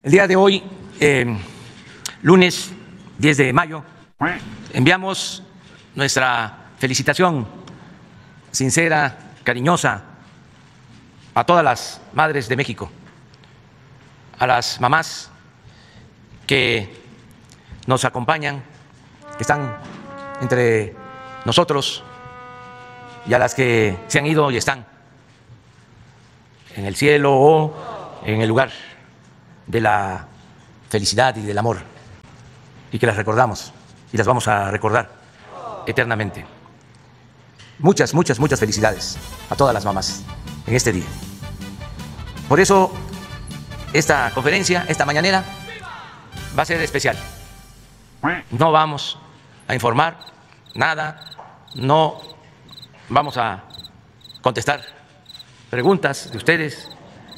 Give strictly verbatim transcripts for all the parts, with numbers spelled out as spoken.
El día de hoy, eh, lunes diez de mayo, enviamos nuestra felicitación sincera, cariñosa, a todas las madres de México, a las mamás que nos acompañan, que están entre nosotros, y a las que se han ido y están en el cielo o en el lugar de la felicidad y del amor, y que las recordamos y las vamos a recordar eternamente. Muchas, muchas, muchas felicidades a todas las mamás en este día. Por eso, esta conferencia, esta mañanera, va a ser especial. No vamos a informar nada, no vamos a contestar preguntas de ustedes,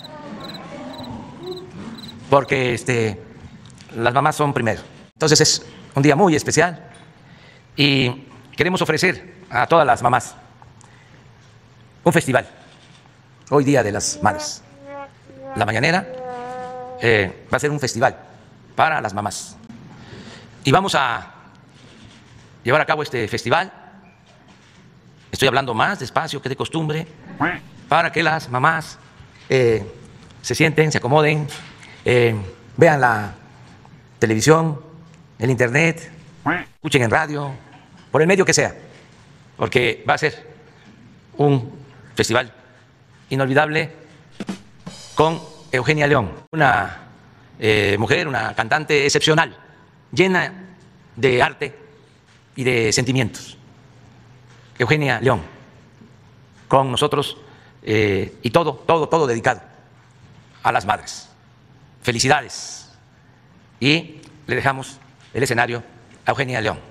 porque este, las mamás son primero. Entonces es un día muy especial y queremos ofrecer a todas las mamás un festival, hoy Día de las Madres. La mañanera eh, va a ser un festival para las mamás y vamos a llevar a cabo este festival. Estoy hablando más despacio que de costumbre para que las mamás eh, se sienten, se acomoden, eh, vean la televisión, el internet, escuchen en radio, por el medio que sea, porque va a ser un festival inolvidable con Eugenia León, una eh, mujer, una cantante excepcional, llena de arte y de sentimientos. Eugenia León, con nosotros eh, y todo, todo, todo dedicado a las madres. Felicidades. Y le dejamos el escenario a Eugenia León.